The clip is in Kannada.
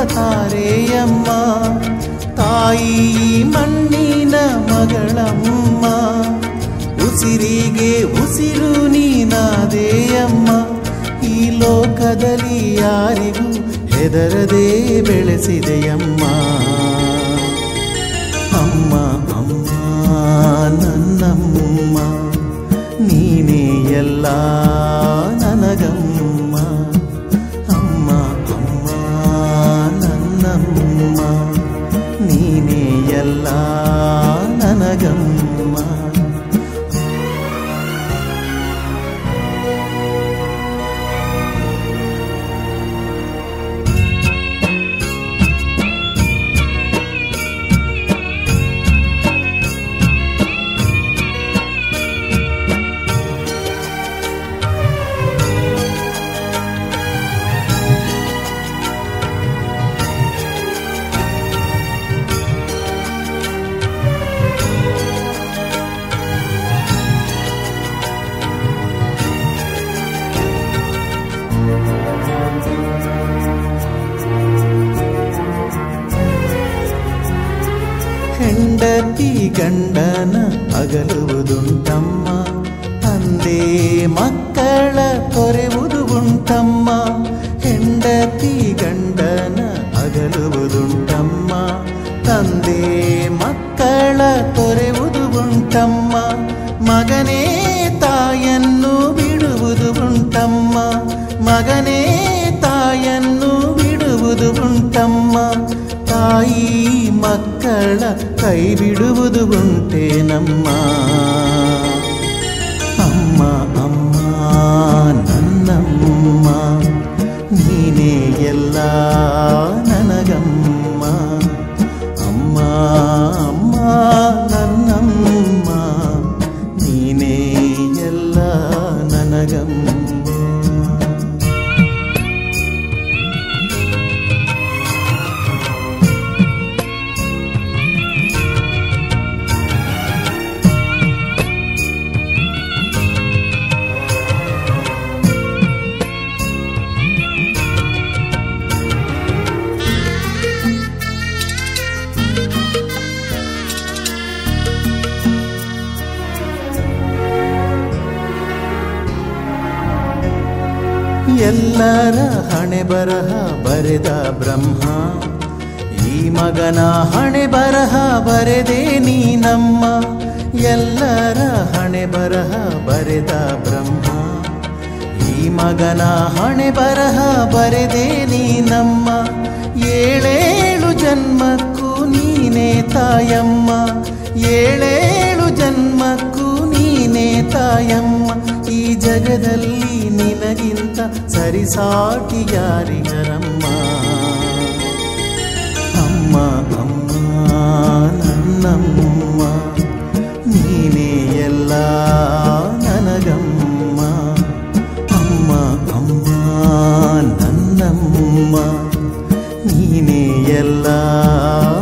ತಾರೆಯಮ್ಮ, ತಾಯಿ ಮಣ್ಣಿನ ಮಗಳಮ್ಮ, ಉಸಿರಿಗೆ ಉಸಿರು ನೀನಾದೆಯಮ್ಮ. ಈ ಲೋಕದಲ್ಲಿ ಯಾರಿಗೂ ಹೆದರದೆ ಬೆಳೆಸಿದೆಯಮ್ಮ. ಅಮ್ಮ ಅಮ್ಮ ನನ್ನಮ್ಮ, ನೀನೇ ಎಲ್ಲ ನನಗಮ್ಮ. ಅಮ್ಮ ಅಮ್ಮ ನನ್ನಮ್ಮ, ನೀನೇ ಎಲ್ಲ ನನಗಮ್ಮ. ಹೆಂಡತಿ ಗಂಡನ ಅಗಲುವುದುಂಟಮ್ಮ, ತಂದೆ ಮಕ್ಕಳ ತೊರೆಯುವುದು ಉಂಟಮ್ಮ. ಹೆಂಡತಿ ಗಂಡನ ಅಗಲುವುದುಂಟಮ್ಮ, ತಂದೆ ಮಕ್ಕಳ ತೊರೆಯುವುದು ಉಂಟಮ್ಮ. ಮಗನೇ ತಾಯನ್ನು ಬಿಡುವುದು ಉಂಟಮ್ಮ, ಮಗನೇ ತಾಯನ್ನು ಬಿಡುವುದು ಉಂಟಮ್ಮ. ತಾಯಿ ಮಕ್ಕಳ ಕೈ ಬಿಡುವುದು ಉಂಟೇನಮ್ಮ. ಅಮ್ಮ ಅಮ್ಮ ನನ್ನಮ್ಮ, ನೀನೇ ಎಲ್ಲ ನನಗಮ್ಮ. ಅಮ್ಮ ಅಮ್ಮ ನನ್ನಮ್ಮ, ನೀನೇ ಎಲ್ಲ ನನಗಮ್ಮ. ಎಲ್ಲರ ಹಣೆ ಬರಹ ಬರೆದ ಬ್ರಹ್ಮ, ಈ ಮಗನ ಹಣೆ ಬರಹ ಬರೆದೆ ನೀನಮ್ಮ. ಎಲ್ಲರ ಹಣೆ ಬರಹ ಬರೆದ ಬ್ರಹ್ಮ, ಈ ಮಗನ ಹಣೆ ಬರಹ ಬರೆದೆ ನೀನಮ್ಮ. ಏಳೇಳು ಜನ್ಮಕ್ಕೂ ನೀನೇ ತಾಯಮ್ಮ, ಏಳೇಳು ಜನ್ಮಕ್ಕೂ ನೀನೇ ತಾಯಮ್ಮ. ಈ ಜಗದಲ್ಲಿ ನಿನಗಿಂತ ಸರಿಸಾಟಿ ಯಾರಿಗರಮ್ಮ. ಅಮ್ಮ ಅಮ್ಮ ನನ್ನಮ್ಮ, ನೀನೇ ಎಲ್ಲ ನನಗಮ್ಮ. ಅಮ್ಮ ಅಮ್ಮ ನನ್ನಮ್ಮ, ನೀನೇ ಎಲ್ಲ